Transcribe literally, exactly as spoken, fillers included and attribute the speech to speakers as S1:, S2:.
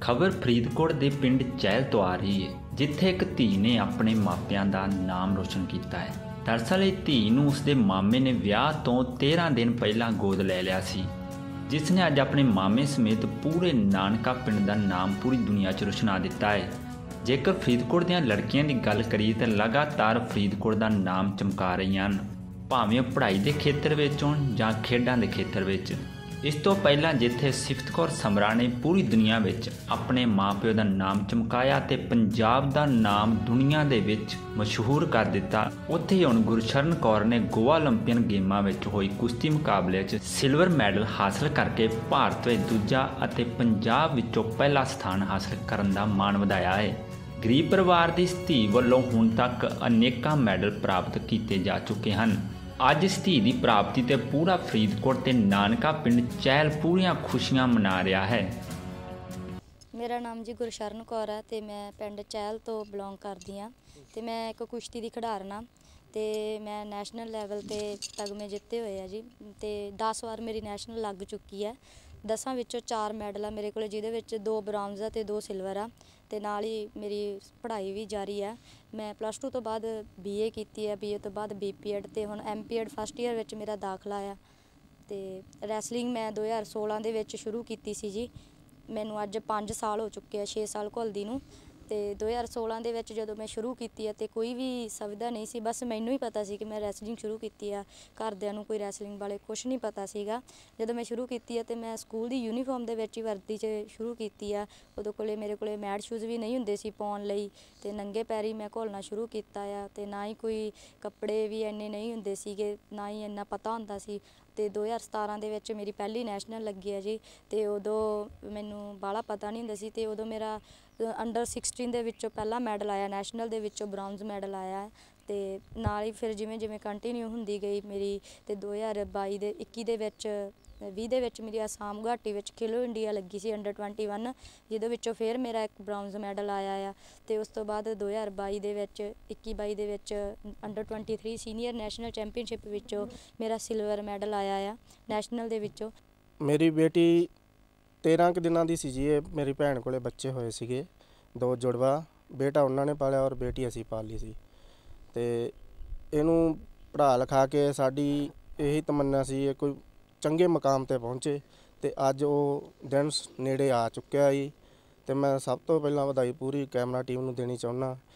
S1: ਖਬਰ ਫਰੀਦਕੋਟ ਦੇ ਪਿੰਡ ਚਹਿਲ ਤੋਂ ਆ ਰਹੀ ਹੈ, ਜਿੱਥੇ ਇੱਕ ਧੀ ਨੇ ਆਪਣੇ ਮਾਪਿਆਂ ਦਾ ਨਾਮ ਰੋਸ਼ਨ ਕੀਤਾ ਹੈ। ਦਰਅਸਲ ਇਹ ਧੀ ਨੂੰ ਉਸਦੇ ਮਾਮੇ ਨੇ ਵਿਆਹ ਤੋਂ ਤੇਰ੍ਹਾਂ ਦਿਨ ਪਹਿਲਾਂ ਗੋਦ ਲੈ ਲਿਆ ਸੀ, ਜਿਸ ਨੇ ਅੱਜ ਆਪਣੇ ਮਾਮੇ ਸਮੇਤ ਪੂਰੇ ਨਾਨਕਾ ਪਿੰਡ ਦਾ ਨਾਮ ਪੂਰੀ ਦੁਨੀਆ 'ਚ ਰੁਸ਼ਨਾ ਦਿੱਤਾ ਹੈ। ਜੇਕਰ ਫਰੀਦਕੋਟ ਦੀਆਂ ਲੜਕੀਆਂ ਦੀ ਗੱਲ ਕਰੀਏ ਤਾਂ ਲਗਾਤਾਰ ਫਰੀਦਕੋਟ ਦਾ ਨਾਮ ਚਮਕਾ ਰਹੀਆਂ ਹਨ, ਭਾਵੇਂ ਉਹ ਪੜ੍ਹਾਈ ਦੇ ਖੇਤਰ ਵਿੱਚ ਹੋਣ ਜਾਂ ਖੇਡਾਂ ਦੇ ਖੇਤਰ ਵਿੱਚ। ਇਸ ਤੋਂ ਪਹਿਲਾਂ ਜਿੱਥੇ ਸਿਫਤ ਕੌਰ ਸਮਰਾ ਨੇ ਪੂਰੀ ਦੁਨੀਆ ਵਿੱਚ ਆਪਣੇ ਮਾਂ-ਪਿਓ ਦਾ ਨਾਮ ਚਮਕਾਇਆ ਤੇ ਪੰਜਾਬ ਦਾ ਨਾਮ ਦੁਨੀਆ ਦੇ ਵਿੱਚ ਮਸ਼ਹੂਰ ਕਰ ਦਿੱਤਾ, ਉੱਥੇ ਹੀ ਹੁਣ ਗੁਰਸ਼ਰਨ ਕੌਰ ਨੇ ਗੋਆ ਓਲੰਪੀਅਨ ਗੇਮਾਂ ਵਿੱਚ ਹੋਈ ਕੁਸ਼ਤੀ ਮੁਕਾਬਲੇ 'ਚ ਸਿਲਵਰ ਮੈਡਲ ਹਾਸਲ ਕਰਕੇ ਭਾਰਤ ਵਿੱਚ ਦੂਜਾ ਅਤੇ ਪੰਜਾਬ ਵਿੱਚੋਂ ਪਹਿਲਾ ਸਥਾਨ ਹਾਸਲ ਕਰਨ ਦਾ ਮਾਣ ਵਧਾਇਆ ਹੈ। ਗਰੀਬ ਪਰਿਵਾਰ ਦੀ ਇਸ ਧੀ ਵੱਲੋਂ ਹੁਣ ਤੱਕ ਅਨੇਕਾਂ ਮੈਡਲ ਪ੍ਰਾਪਤ ਕੀਤੇ ਜਾ ਚੁੱਕੇ ਹਨ। ਅੱਜ ਇਸ ਧੀ ਦੀ ਪ੍ਰਾਪਤੀ ਤੇ ਪੂਰਾ ਫਰੀਦਕੋਟ ਤੇ ਨਾਨਕਾ ਪਿੰਡ ਚਹਿਲ ਪੂਰੀਆਂ ਖੁਸ਼ੀਆਂ ਮਨਾ ਰਿਹਾ ਹੈ।
S2: ਮੇਰਾ ਨਾਮ ਜੀ ਗੁਰਸ਼ਰਨ ਕੌਰ ਹੈ ਤੇ ਮੈਂ ਪਿੰਡ ਚਹਿਲ ਤੋਂ ਬਿਲੋਂਗ ਕਰਦੀ ਹਾਂ ਤੇ ਮੈਂ ਇੱਕ ਕੁਸ਼ਤੀ ਦੀ ਖਿਡਾਰਨ ਹਾਂ ਤੇ ਮੈਂ ਨੈਸ਼ਨਲ ਲੈਵਲ ਤੇ ਤਗਮੇ ਜਿੱਤੇ ਹੋਏ ਆ ਜੀ ਤੇ ਦਸ ਵਾਰ ਮੇਰੀ ਨੈਸ਼ਨਲ ਲੱਗ ਚੁੱਕੀ ਹੈ। ਦਸਾਂ ਵਿੱਚੋਂ ਚਾਰ ਮੈਡਲ ਆ ਮੇਰੇ ਕੋਲ, ਜਿਹਦੇ ਵਿੱਚ ਦੋ ਬ੍ਰੌਂਜ਼ ਆ ਤੇ ਦੋ ਸਿਲਵਰ ਆ ਤੇ ਨਾਲ ਹੀ ਮੇਰੀ ਪੜ੍ਹਾਈ ਵੀ ਜਾਰੀ ਹੈ। ਮੈਂ ਪਲੱਸ ਟੂ ਤੋਂ ਬਾਅਦ ਬੀ ਏ ਕੀਤੀ ਹੈ, ਬੀ ਏ ਤੋਂ ਬਾਅਦ ਬੀ ਪੀ ਐਡ ਤੇ ਹੁਣ M P Ed first year ਵਿੱਚ ਮੇਰਾ ਦਾਖਲਾ ਆ। ਤੇ ਰੈਸਲਿੰਗ ਮੈਂ ਦੋ ਹਜ਼ਾਰ ਸੋਲਾਂ ਦੇ ਵਿੱਚ ਸ਼ੁਰੂ ਕੀਤੀ ਸੀ ਜੀ। ਮੈਨੂੰ ਅੱਜ ਪੰਜ ਸਾਲ ਹੋ ਚੁੱਕੇ ਆ, ਛੇ ਸਾਲ ਘੁਲਦੀ ਨੂੰ। ਤੇ ਦੋ ਹਜ਼ਾਰ ਸੋਲਾਂ ਦੇ ਵਿੱਚ ਜਦੋਂ ਮੈਂ ਸ਼ੁਰੂ ਕੀਤੀ ਹੈ ਤੇ ਕੋਈ ਵੀ ਸੁਵਿਧਾ ਨਹੀਂ ਸੀ, ਬਸ ਮੈਨੂੰ ਹੀ ਪਤਾ ਸੀ ਕਿ ਮੈਂ ਰੈਸਲਿੰਗ ਸ਼ੁਰੂ ਕੀਤੀ ਆ। ਘਰਦਿਆਂ ਨੂੰ ਕੋਈ ਰੈਸਲਿੰਗ ਬਾਰੇ ਕੁਛ ਨਹੀਂ ਪਤਾ ਸੀਗਾ। ਜਦੋਂ ਮੈਂ ਸ਼ੁਰੂ ਕੀਤੀ ਹੈ ਤੇ ਮੈਂ ਸਕੂਲ ਦੀ ਯੂਨੀਫਾਰਮ ਦੇ ਵਿੱਚ ਹੀ ਵਰਦੀ 'ਚ ਸ਼ੁਰੂ ਕੀਤੀ ਆ। ਉਦੋਂ ਕੋਲੇ ਮੇਰੇ ਕੋਲੇ ਮੈਟ ਸ਼ੂਜ਼ ਵੀ ਨਹੀਂ ਹੁੰਦੇ ਸੀ ਪਾਉਣ ਲਈ ਤੇ ਨੰਗੇ ਪੈਰੀ ਮੈਂ ਘੁਲਣਾ ਸ਼ੁਰੂ ਕੀਤਾ ਆ ਤੇ ਨਾ ਹੀ ਕੋਈ ਕੱਪੜੇ ਵੀ ਇੰਨੇ ਨਹੀਂ ਹੁੰਦੇ ਸੀਗੇ, ਨਾ ਹੀ ਇੰਨਾ ਪਤਾ ਹੁੰਦਾ ਸੀ। ਤੇ ਦੋ ਹਜ਼ਾਰ ਸਤਾਰਾਂ ਦੇ ਵਿੱਚ ਮੇਰੀ ਪਹਿਲੀ ਨੈਸ਼ਨਲ ਲੱਗੀ ਹੈ ਜੀ ਤੇ ਉਦੋਂ ਮੈਨੂੰ ਬਾਹਲਾ ਪਤਾ ਨਹੀਂ ਹੁੰਦਾ ਸੀ ਤੇ ਉਦੋਂ ਮੇਰਾ ਅੰਡਰ ਸਿਕਸਟੀਨ ਦੇ ਵਿੱਚੋਂ ਪਹਿਲਾ ਮੈਡਲ ਆਇਆ, ਨੈਸ਼ਨਲ ਦੇ ਵਿੱਚੋਂ ਬ੍ਰੌਂਜ਼ ਮੈਡਲ ਆਇਆ ਤੇ ਨਾਲ ਹੀ ਫਿਰ ਜਿਵੇਂ ਜਿਵੇਂ ਕੰਟੀਨਿਊ ਹੁੰਦੀ ਗਈ ਮੇਰੀ ਤੇ ਦੋ ਹਜ਼ਾਰ ਬਾਈ ਦੇ ਇੱਕੀ ਦੇ ਵਿੱਚ ਵੀਹ ਦੇ ਵਿੱਚ ਮੇਰੀ ਆਸਾਮ ਗੁਹਾਟੀ ਵਿੱਚ ਖੇਲੋ ਇੰਡੀਆ ਲੱਗੀ ਸੀ ਅੰਡਰ ਟਵੈਂਟੀ ਵਨ, ਜਿਹਦੇ ਵਿੱਚੋਂ ਫਿਰ ਮੇਰਾ ਇੱਕ ਬ੍ਰੌਂਜ਼ ਮੈਡਲ ਆਇਆ ਆ। ਤੇ ਉਸ ਤੋਂ ਬਾਅਦ ਦੋ ਹਜ਼ਾਰ ਬਾਈ ਦੇ ਵਿੱਚ ਇੱਕੀ ਬਾਈ ਦੇ ਵਿੱਚ under twenty three senior national championship ਵਿੱਚੋਂ ਮੇਰਾ ਸਿਲਵਰ ਮੈਡਲ ਆਇਆ ਆ ਨੈਸ਼ਨਲ ਦੇ ਵਿੱਚੋਂ।
S3: ਮੇਰੀ ਬੇਟੀ ਤੇਰ੍ਹਾਂ ਕੁ ਦਿਨਾਂ ਦੀ ਸੀ ਜੀ। ਇਹ ਮੇਰੀ ਭੈਣ ਕੋਲੇ ਬੱਚੇ ਹੋਏ ਸੀਗੇ, ਦੋ ਜੁੜਵਾ, ਬੇਟਾ ਉਹਨਾਂ ਨੇ ਪਾਲਿਆ ਔਰ ਬੇਟੀ ਅਸੀਂ ਪਾਲ ਲਈ ਸੀ। ਤੇ ਇਹਨੂੰ ਪੜ੍ਹਾ ਲਿਖਾ ਕੇ ਸਾਡੀ ਇਹੀ ਤਮੰਨਾ ਸੀ ਇਹ ਕੋਈ ਚੰਗੇ ਮੁਕਾਮ 'ਤੇ ਪਹੁੰਚੇ ਅਤੇ ਅੱਜ ਉਹ ਦਿਨ ਨੇੜੇ ਆ ਚੁੱਕਿਆ ਜੀ। ਅਤੇ ਮੈਂ ਸਭ ਤੋਂ ਪਹਿਲਾਂ ਵਧਾਈ ਪੂਰੀ ਕੈਮਰਾ ਟੀਮ ਨੂੰ ਦੇਣੀ ਚਾਹੁੰਦਾ